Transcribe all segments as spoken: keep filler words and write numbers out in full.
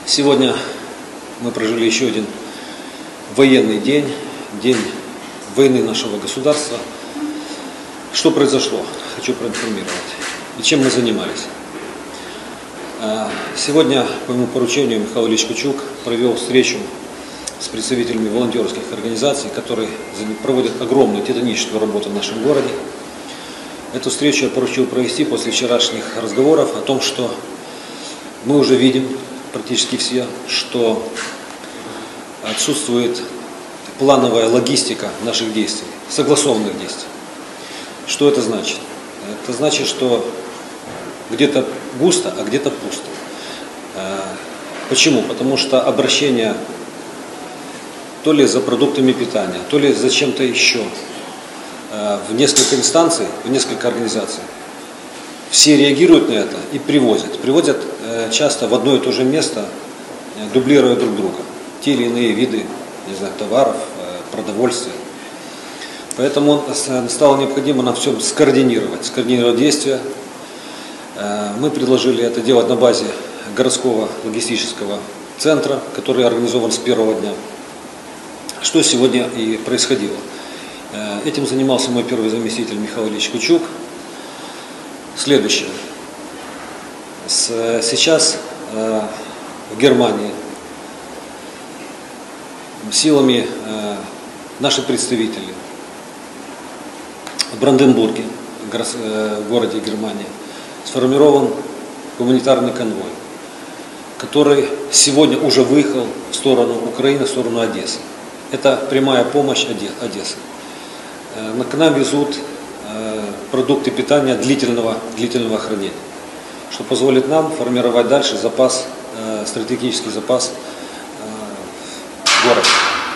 Сегодня мы прожили еще один военный день, день войны нашего государства. Что произошло? Хочу проинформировать. И чем мы занимались. Сегодня, по моему поручению, Михаил Ильич Кучук провел встречу с представителями волонтерских организаций, которые проводят огромную титаническую работу в нашем городе. Эту встречу я поручил провести после вчерашних разговоров о том, что мы уже видим, практически все, что отсутствует плановая логистика наших действий, согласованных действий. Что это значит? Это значит, что где-то густо, а где-то пусто. Почему? Потому что обращение то ли за продуктами питания, то ли за чем-то еще в несколько инстанций, в несколько организаций. Все реагируют на это и привозят. Привозят часто в одно и то же место, дублируя друг друга. Те или иные виды, не знаю, товаров, продовольствия. Поэтому стало необходимо нам все скоординировать, скоординировать действия. Мы предложили это делать на базе городского логистического центра, который организован с первого дня. Что сегодня и происходило. Этим занимался мой первый заместитель Михаил Ильич Кучук. Следующее. Сейчас в Германии силами наших представителей в Бранденбурге, в городе Германии, сформирован гуманитарный конвой, который сегодня уже выехал в сторону Украины, в сторону Одессы. Это прямая помощь Одессы. К нам везут продукты питания длительного, длительного хранения, что позволит нам формировать дальше запас, стратегический запас города.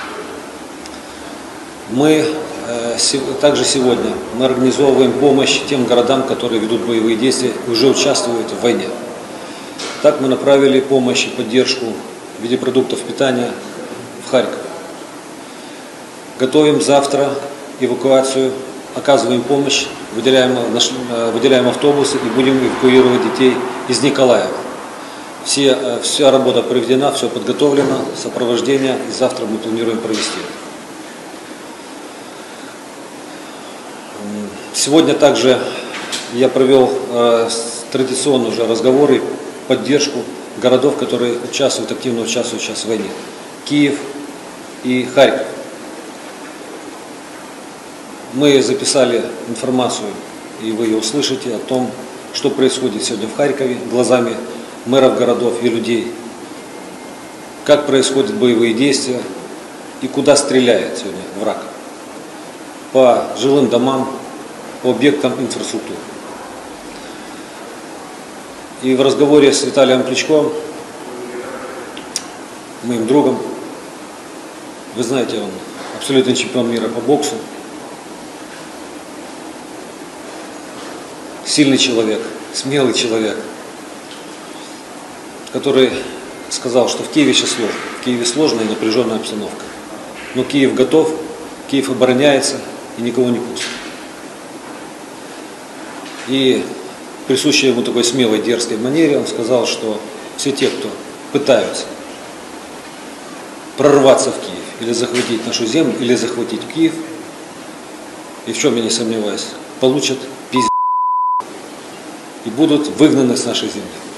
Мы также сегодня мы организовываем помощь тем городам, которые ведут боевые действия и уже участвуют в войне. Так мы направили помощь и поддержку в виде продуктов питания в Харьков. Готовим завтра эвакуацию, оказываем помощь, выделяем, выделяем автобусы и будем эвакуировать детей из Николаева. Все, вся работа проведена, все подготовлено, сопровождение, и завтра мы планируем провести. Сегодня также я провел э, традиционно уже разговоры, поддержку городов, которые участвуют, активно участвуют сейчас в войне. Киев и Харьков. Мы записали информацию, и вы ее услышите, о том, что происходит сегодня в Харькове глазами мэров городов и людей, как происходят боевые действия и куда стреляет сегодня враг. По жилым домам, по объектам инфраструктуры. И в разговоре с Виталием Кличко, моим другом, вы знаете, он абсолютный чемпион мира по боксу, сильный человек, смелый человек, который сказал, что в Киеве сейчас сложно. В Киеве сложная и напряженная обстановка. Но Киев готов, Киев обороняется и никого не пустит. И присущей ему такой смелой, дерзкой манере он сказал, что все те, кто пытаются прорваться в Киев, или захватить нашу землю, или захватить Киев, и в чем я не сомневаюсь, получат пиздец и будут выгнаны с нашей земли.